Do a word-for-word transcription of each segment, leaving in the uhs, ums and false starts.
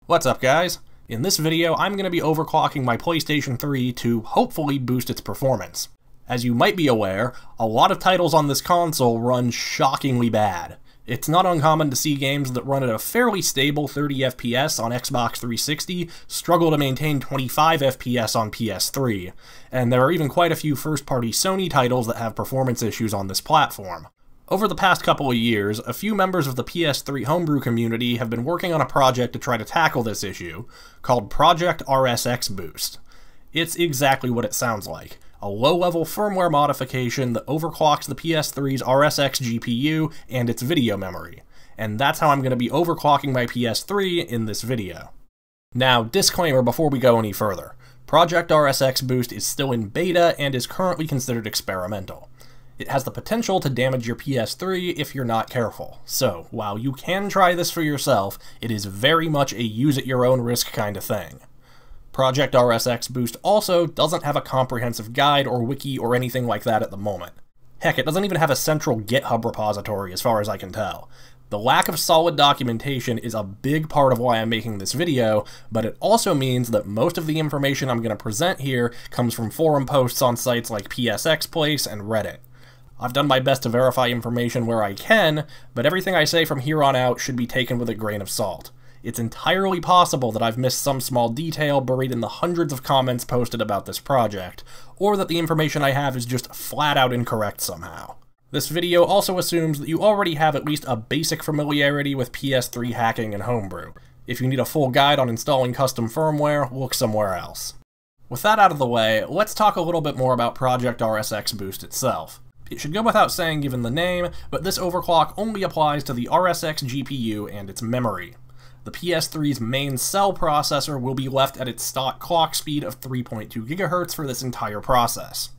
What's up, guys? In this video, I'm going to be overclocking my PlayStation three to hopefully boost its performance. As you might be aware, a lot of titles on this console run shockingly bad. It's not uncommon to see games that run at a fairly stable thirty F P S on Xbox three sixty struggle to maintain twenty-five F P S on P S three, and there are even quite a few first-party Sony titles that have performance issues on this platform. Over the past couple of years, a few members of the P S three homebrew community have been working on a project to try to tackle this issue, called Project R S X Boost. It's exactly what it sounds like, a low-level firmware modification that overclocks the P S three's R S X G P U and its video memory, and that's how I'm going to be overclocking my P S three in this video. Now, disclaimer before we go any further, Project R S X Boost is still in beta and is currently considered experimental. It has the potential to damage your P S three if you're not careful, so while you can try this for yourself, it is very much a use-at-your-own-risk kind of thing. Project R S X Boost also doesn't have a comprehensive guide or wiki or anything like that at the moment. Heck, it doesn't even have a central GitHub repository as far as I can tell. The lack of solid documentation is a big part of why I'm making this video, but it also means that most of the information I'm going to present here comes from forum posts on sites like P S X Place and Reddit. I've done my best to verify information where I can, but everything I say from here on out should be taken with a grain of salt. It's entirely possible that I've missed some small detail buried in the hundreds of comments posted about this project, or that the information I have is just flat out incorrect somehow. This video also assumes that you already have at least a basic familiarity with P S three hacking and homebrew. If you need a full guide on installing custom firmware, look somewhere else. With that out of the way, let's talk a little bit more about Project R S X Boost itself. It should go without saying given the name, but this overclock only applies to the R S X G P U and its memory. The P S three's main cell processor will be left at its stock clock speed of three point two gigahertz for this entire process.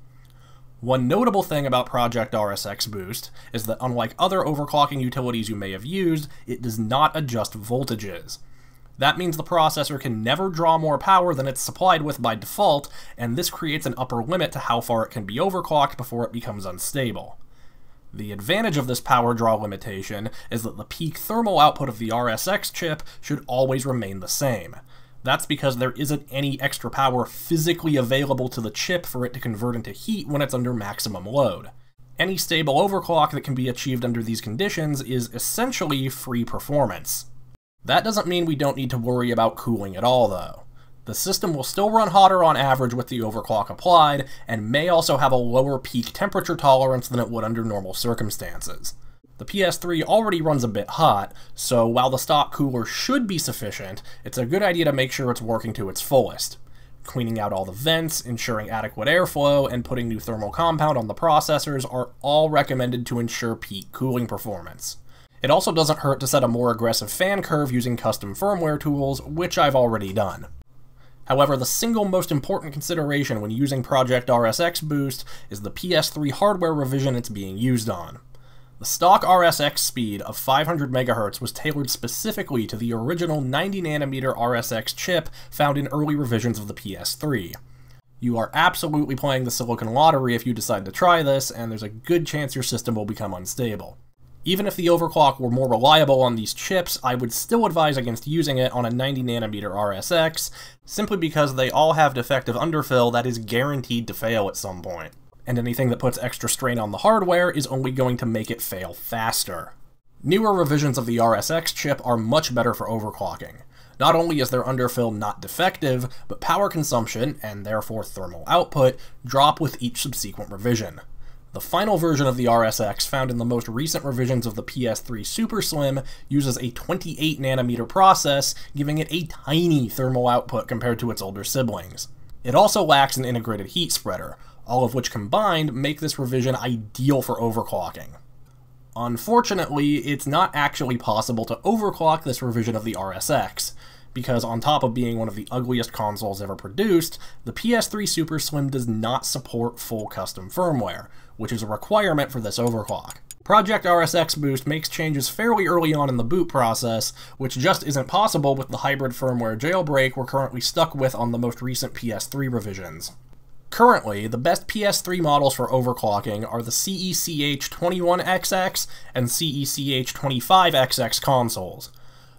One notable thing about Project R S X Boost is that unlike other overclocking utilities you may have used, it does not adjust voltages. That means the processor can never draw more power than it's supplied with by default, and this creates an upper limit to how far it can be overclocked before it becomes unstable. The advantage of this power draw limitation is that the peak thermal output of the R S X chip should always remain the same. That's because there isn't any extra power physically available to the chip for it to convert into heat when it's under maximum load. Any stable overclock that can be achieved under these conditions is essentially free performance. That doesn't mean we don't need to worry about cooling at all, though. The system will still run hotter on average with the overclock applied, and may also have a lower peak temperature tolerance than it would under normal circumstances. The P S three already runs a bit hot, so while the stock cooler should be sufficient, it's a good idea to make sure it's working to its fullest. Cleaning out all the vents, ensuring adequate airflow, and putting new thermal compound on the processors are all recommended to ensure peak cooling performance. It also doesn't hurt to set a more aggressive fan curve using custom firmware tools, which I've already done. However, the single most important consideration when using Project R S X Boost is the P S three hardware revision it's being used on. The stock R S X speed of five hundred megahertz was tailored specifically to the original ninety nanometer R S X chip found in early revisions of the P S three. You are absolutely playing the Silicon Lottery if you decide to try this, and there's a good chance your system will become unstable. Even if the overclock were more reliable on these chips, I would still advise against using it on a ninety nanometer R S X, simply because they all have defective underfill that is guaranteed to fail at some point. And anything that puts extra strain on the hardware is only going to make it fail faster. Newer revisions of the R S X chip are much better for overclocking. Not only is their underfill not defective, but power consumption, and therefore thermal output, drop with each subsequent revision. The final version of the R S X found in the most recent revisions of the P S three Super Slim uses a twenty-eight nanometer process, giving it a tiny thermal output compared to its older siblings. It also lacks an integrated heat spreader, all of which combined make this revision ideal for overclocking. Unfortunately, it's not actually possible to overclock this revision of the R S X, because on top of being one of the ugliest consoles ever produced, the P S three Super Slim does not support full custom firmware, which is a requirement for this overclock. Project R S X Boost makes changes fairly early on in the boot process, which just isn't possible with the hybrid firmware jailbreak we're currently stuck with on the most recent P S three revisions. Currently, the best P S three models for overclocking are the C E C H twenty-one X X and C E C H twenty-five X X consoles.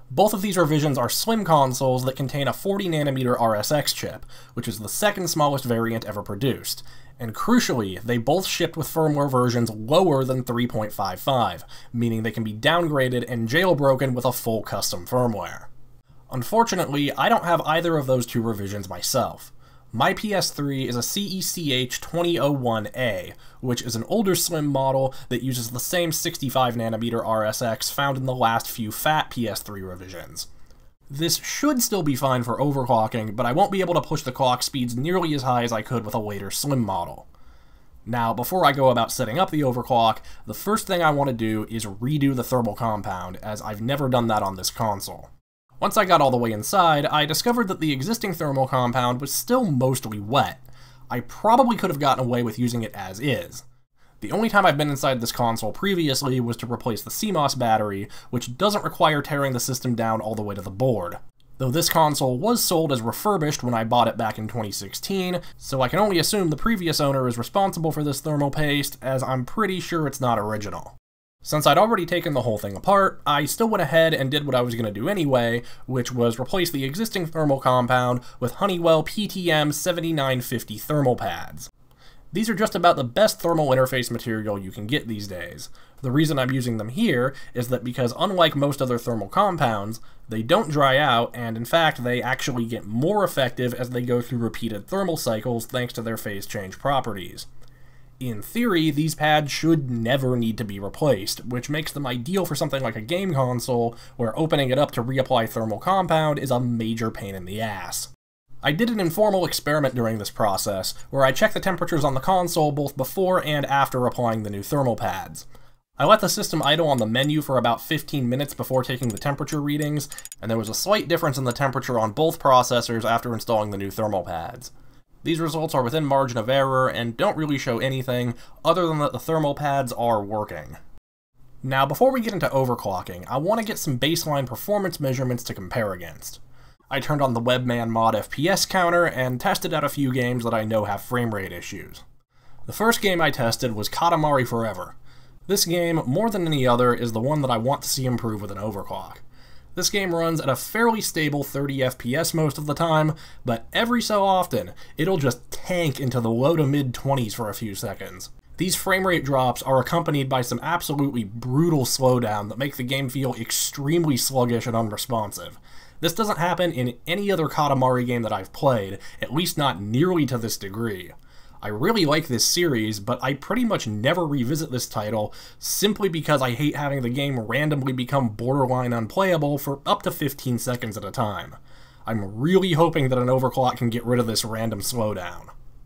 Both of these revisions are slim consoles that contain a forty nanometer R S X chip, which is the second smallest variant ever produced. And crucially, they both shipped with firmware versions lower than three point five five, meaning they can be downgraded and jailbroken with a full custom firmware. Unfortunately, I don't have either of those two revisions myself. My P S three is a C E C H twenty oh one A, which is an older slim model that uses the same sixty-five nanometer R S X found in the last few fat P S three revisions. This should still be fine for overclocking, but I won't be able to push the clock speeds nearly as high as I could with a later slim model. Now, before I go about setting up the overclock, the first thing I want to do is redo the thermal compound, as I've never done that on this console. Once I got all the way inside, I discovered that the existing thermal compound was still mostly wet. I probably could have gotten away with using it as is. The only time I've been inside this console previously was to replace the C MOS battery, which doesn't require tearing the system down all the way to the board. Though this console was sold as refurbished when I bought it back in twenty sixteen, so I can only assume the previous owner is responsible for this thermal paste, as I'm pretty sure it's not original. Since I'd already taken the whole thing apart, I still went ahead and did what I was going to do anyway, which was replace the existing thermal compound with Honeywell P T M seventy-nine fifty thermal pads. These are just about the best thermal interface material you can get these days. The reason I'm using them here is that because unlike most other thermal compounds, they don't dry out, and in fact they actually get more effective as they go through repeated thermal cycles thanks to their phase change properties. In theory, these pads should never need to be replaced, which makes them ideal for something like a game console, where opening it up to reapply thermal compound is a major pain in the ass. I did an informal experiment during this process, where I checked the temperatures on the console both before and after applying the new thermal pads. I let the system idle on the menu for about fifteen minutes before taking the temperature readings, and there was a slight difference in the temperature on both processors after installing the new thermal pads. These results are within margin of error and don't really show anything other than that the thermal pads are working. Now, before we get into overclocking, I want to get some baseline performance measurements to compare against. I turned on the Webman mod F P S counter and tested out a few games that I know have frame rate issues. The first game I tested was Katamari Forever. This game, more than any other, is the one that I want to see improve with an overclock. This game runs at a fairly stable thirty F P S most of the time, but every so often, it'll just tank into the low to mid twenties for a few seconds. These frame rate drops are accompanied by some absolutely brutal slowdown that make the game feel extremely sluggish and unresponsive. This doesn't happen in any other Katamari game that I've played, at least not nearly to this degree. I really like this series, but I pretty much never revisit this title simply because I hate having the game randomly become borderline unplayable for up to fifteen seconds at a time. I'm really hoping that an overclock can get rid of this random slowdown.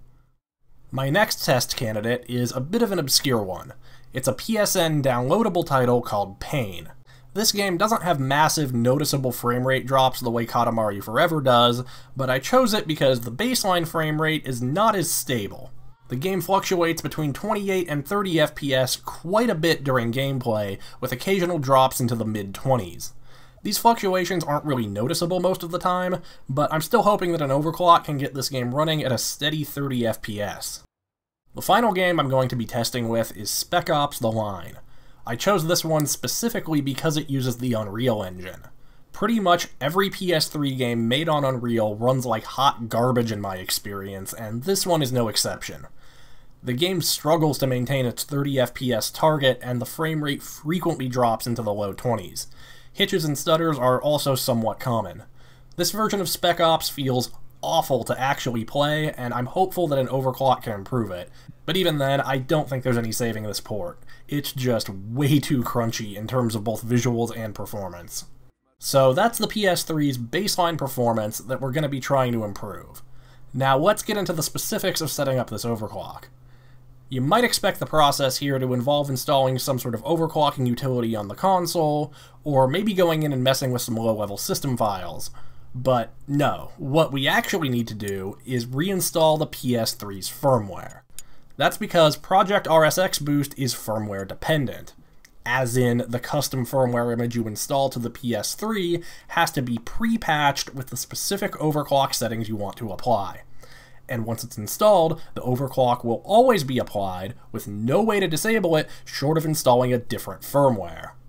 My next test candidate is a bit of an obscure one. It's a P S N downloadable title called Pain. This game doesn't have massive, noticeable frame rate drops the way Katamari Forever does, but I chose it because the baseline frame rate is not as stable. The game fluctuates between twenty-eight and thirty F P S quite a bit during gameplay, with occasional drops into the mid twenties. These fluctuations aren't really noticeable most of the time, but I'm still hoping that an overclock can get this game running at a steady thirty F P S. The final game I'm going to be testing with is Spec Ops: The Line. I chose this one specifically because it uses the Unreal Engine. Pretty much every P S three game made on Unreal runs like hot garbage in my experience, and this one is no exception. The game struggles to maintain its thirty F P S target, and the frame rate frequently drops into the low twenties. Hitches and stutters are also somewhat common. This version of Spec Ops feels awful to actually play, and I'm hopeful that an overclock can improve it. But even then, I don't think there's any saving this port. It's just way too crunchy in terms of both visuals and performance. So that's the P S three's baseline performance that we're going to be trying to improve. Now let's get into the specifics of setting up this overclock. You might expect the process here to involve installing some sort of overclocking utility on the console, or maybe going in and messing with some low-level system files. But no, what we actually need to do is reinstall the P S three's firmware. That's because Project R S X Boost is firmware dependent, as in the custom firmware image you install to the P S three has to be pre-patched with the specific overclock settings you want to apply. And once it's installed, the overclock will always be applied, with no way to disable it short of installing a different firmware.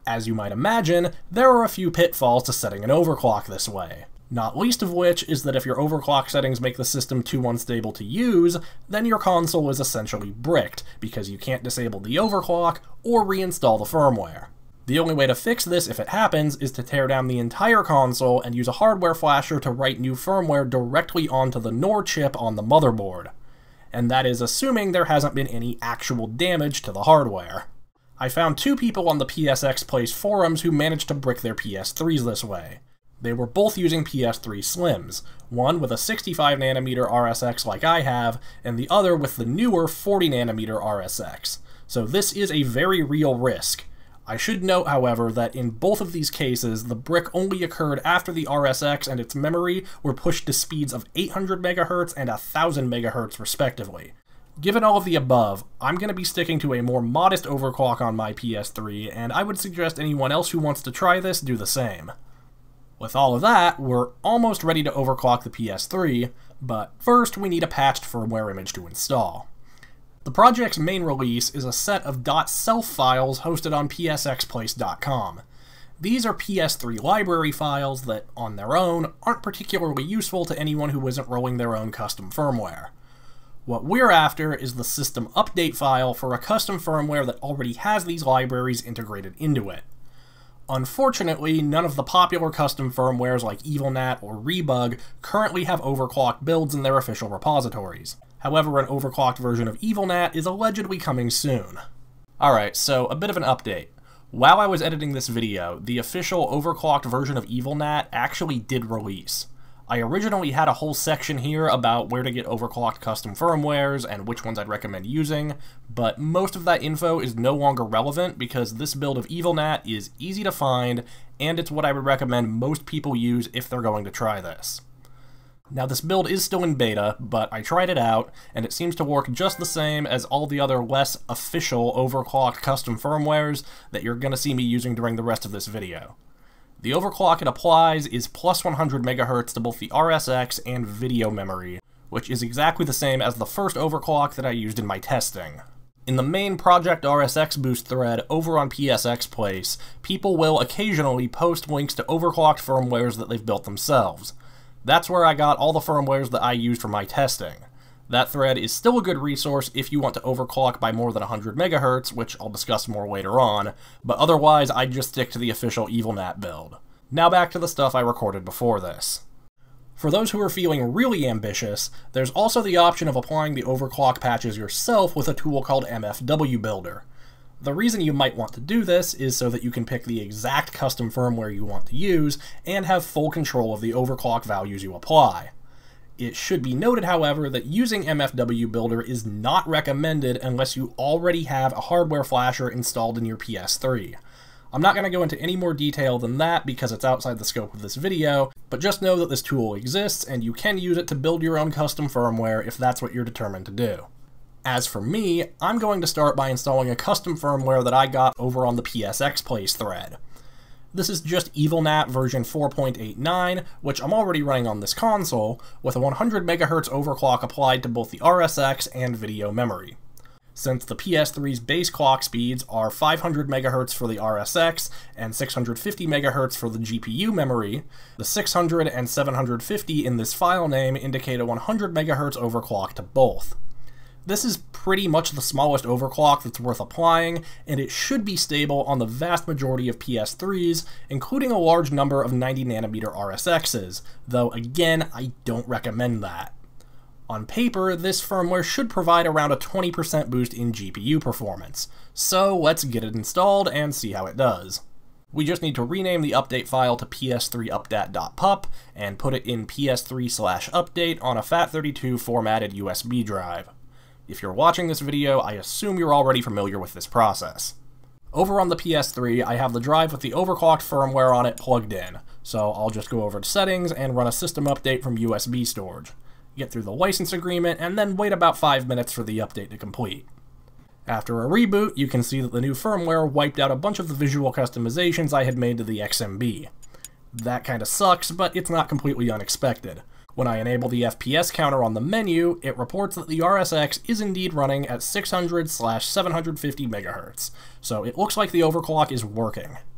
As you might imagine, there are a few pitfalls to setting an overclock this way. Not least of which is that if your overclock settings make the system too unstable to use, then your console is essentially bricked, because you can't disable the overclock or reinstall the firmware. The only way to fix this if it happens is to tear down the entire console and use a hardware flasher to write new firmware directly onto the N O R chip on the motherboard. And that is assuming there hasn't been any actual damage to the hardware. I found two people on the P S X Plays forums who managed to brick their P S threes this way. They were both using P S three Slims, one with a sixty-five nanometer R S X like I have, and the other with the newer forty nanometer R S X. So this is a very real risk. I should note, however, that in both of these cases, the brick only occurred after the R S X and its memory were pushed to speeds of eight hundred megahertz and one thousand megahertz respectively. Given all of the above, I'm going to be sticking to a more modest overclock on my P S three, and I would suggest anyone else who wants to try this do the same. With all of that, we're almost ready to overclock the P S three, but first we need a patched firmware image to install. The project's main release is a set of .self files hosted on P S X Place dot com. These are P S three library files that, on their own, aren't particularly useful to anyone who isn't rolling their own custom firmware. What we're after is the system update file for a custom firmware that already has these libraries integrated into it. Unfortunately, none of the popular custom firmwares like EvilNat or Rebug currently have overclocked builds in their official repositories. However, an overclocked version of EvilNat is allegedly coming soon. Alright, so a bit of an update. While I was editing this video, the official overclocked version of EvilNat actually did release. I originally had a whole section here about where to get overclocked custom firmwares and which ones I'd recommend using, but most of that info is no longer relevant because this build of EvilNat is easy to find, and it's what I would recommend most people use if they're going to try this. Now this build is still in beta, but I tried it out, and it seems to work just the same as all the other less official overclocked custom firmwares that you're going to see me using during the rest of this video. The overclock it applies is plus one hundred megahertz to both the R S X and video memory, which is exactly the same as the first overclock that I used in my testing. In the main Project R S X Boost thread over on P S X Place, people will occasionally post links to overclocked firmwares that they've built themselves. That's where I got all the firmwares that I used for my testing. That thread is still a good resource if you want to overclock by more than one hundred megahertz, which I'll discuss more later on, but otherwise I'd just stick to the official EvilNat build. Now back to the stuff I recorded before this. For those who are feeling really ambitious, there's also the option of applying the overclock patches yourself with a tool called M F W Builder. The reason you might want to do this is so that you can pick the exact custom firmware you want to use and have full control of the overclock values you apply. It should be noted, however, that using M F W Builder is not recommended unless you already have a hardware flasher installed in your P S three. I'm not going to go into any more detail than that because it's outside the scope of this video, but just know that this tool exists and you can use it to build your own custom firmware if that's what you're determined to do. As for me, I'm going to start by installing a custom firmware that I got over on the P S X Place thread. This is just EvilNat version four point eight nine, which I'm already running on this console, with a one hundred megahertz overclock applied to both the R S X and video memory. Since the P S three's base clock speeds are five hundred megahertz for the R S X and six hundred fifty megahertz for the G P U memory, the six hundred and seven hundred fifty in this file name indicate a one hundred megahertz overclock to both. This is pretty much the smallest overclock that's worth applying, and it should be stable on the vast majority of P S threes, including a large number of ninety nanometer R S Xs, though again, I don't recommend that. On paper, this firmware should provide around a twenty percent boost in G P U performance, so let's get it installed and see how it does. We just need to rename the update file to P S three updat dot pup and put it in P S three slash update on a FAT thirty-two formatted U S B drive. If you're watching this video, I assume you're already familiar with this process. Over on the P S three, I have the drive with the overclocked firmware on it plugged in, so I'll just go over to settings and run a system update from U S B storage, get through the license agreement, and then wait about five minutes for the update to complete. After a reboot, you can see that the new firmware wiped out a bunch of the visual customizations I had made to the X M B. That kinda sucks, but it's not completely unexpected. When I enable the F P S counter on the menu, it reports that the R S X is indeed running at six hundred slash seven hundred fifty megahertz, so it looks like the overclock is working.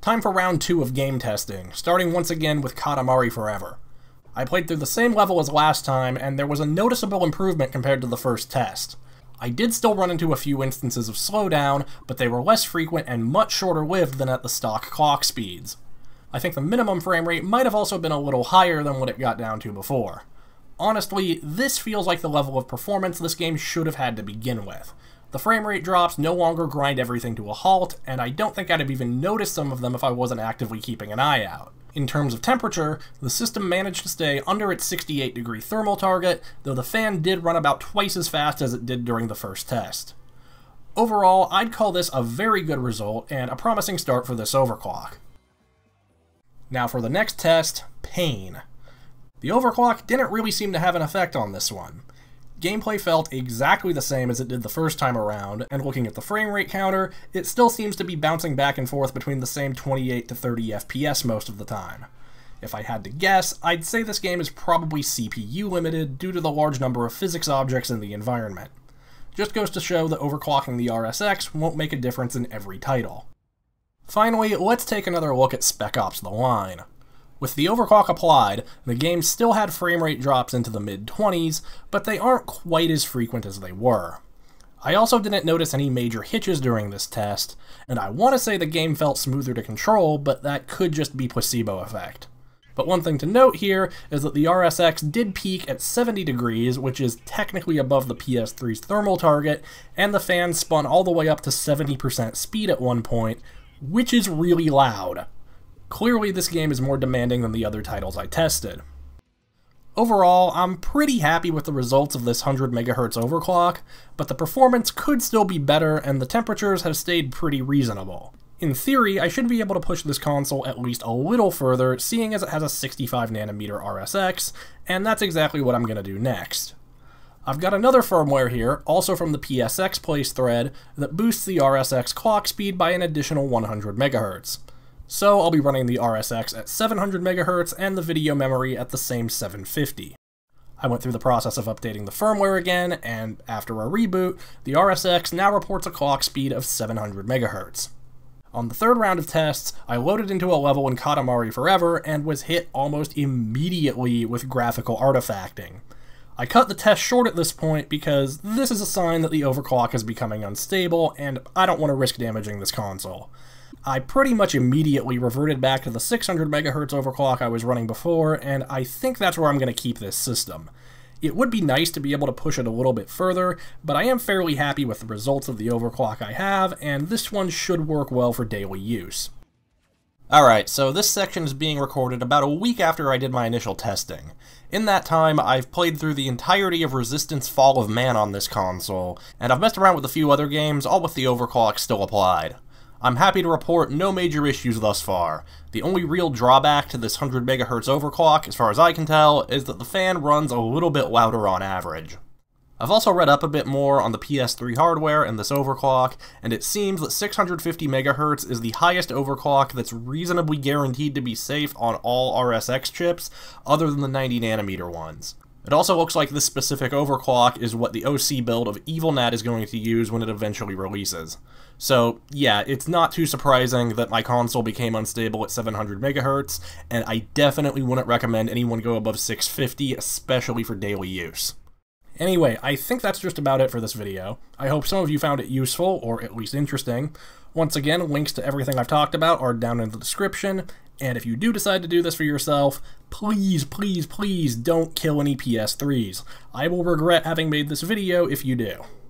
Time for round two of game testing, starting once again with Katamari Forever. I played through the same level as last time, and there was a noticeable improvement compared to the first test. I did still run into a few instances of slowdown, but they were less frequent and much shorter lived than at the stock clock speeds. I think the minimum frame rate might have also been a little higher than what it got down to before. Honestly, this feels like the level of performance this game should have had to begin with. The frame rate drops no longer grind everything to a halt, and I don't think I'd have even noticed some of them if I wasn't actively keeping an eye out. In terms of temperature, the system managed to stay under its sixty-eight degree thermal target, though the fan did run about twice as fast as it did during the first test. Overall, I'd call this a very good result and a promising start for this overclock. Now for the next test, Pain. The overclock didn't really seem to have an effect on this one. Gameplay felt exactly the same as it did the first time around, and looking at the frame rate counter, it still seems to be bouncing back and forth between the same twenty-eight to thirty F P S most of the time. If I had to guess, I'd say this game is probably C P U limited due to the large number of physics objects in the environment. Just goes to show that overclocking the R S X won't make a difference in every title. Finally, let's take another look at Spec Ops: The Line. With the overclock applied, the game still had frame rate drops into the mid twenties, but they aren't quite as frequent as they were. I also didn't notice any major hitches during this test, and I want to say the game felt smoother to control, but that could just be placebo effect. But one thing to note here is that the R S X did peak at seventy degrees, which is technically above the P S three's thermal target, and the fan spun all the way up to seventy percent speed at one point, which is really loud. Clearly, this game is more demanding than the other titles I tested. Overall, I'm pretty happy with the results of this one hundred megahertz overclock, but the performance could still be better and the temperatures have stayed pretty reasonable. In theory, I should be able to push this console at least a little further, seeing as it has a sixty-five nanometer R S X, and that's exactly what I'm going to do next. I've got another firmware here, also from the P S X Place thread, that boosts the R S X clock speed by an additional one hundred megahertz. So I'll be running the R S X at seven hundred megahertz and the video memory at the same seven fifty. I went through the process of updating the firmware again, and after a reboot, the R S X now reports a clock speed of seven hundred megahertz. On the third round of tests, I loaded into a level in Katamari Forever and was hit almost immediately with graphical artifacting. I cut the test short at this point because this is a sign that the overclock is becoming unstable, and I don't want to risk damaging this console. I pretty much immediately reverted back to the six hundred megahertz overclock I was running before, and I think that's where I'm going to keep this system. It would be nice to be able to push it a little bit further, but I am fairly happy with the results of the overclock I have, and this one should work well for daily use. Alright, so this section is being recorded about a week after I did my initial testing. In that time, I've played through the entirety of Resistance Fall of Man on this console, and I've messed around with a few other games, all with the overclock still applied. I'm happy to report no major issues thus far. The only real drawback to this one hundred megahertz overclock, as far as I can tell, is that the fan runs a little bit louder on average. I've also read up a bit more on the P S three hardware and this overclock, and it seems that six hundred fifty megahertz is the highest overclock that's reasonably guaranteed to be safe on all R S X chips, other than the ninety nanometer ones. It also looks like this specific overclock is what the O C build of EvilNat is going to use when it eventually releases. So, yeah, it's not too surprising that my console became unstable at seven hundred megahertz, and I definitely wouldn't recommend anyone go above six fifty, especially for daily use. Anyway, I think that's just about it for this video. I hope some of you found it useful, or at least interesting. Once again, links to everything I've talked about are down in the description, and if you do decide to do this for yourself, please, please, please don't kill any P S threes. I will regret having made this video if you do.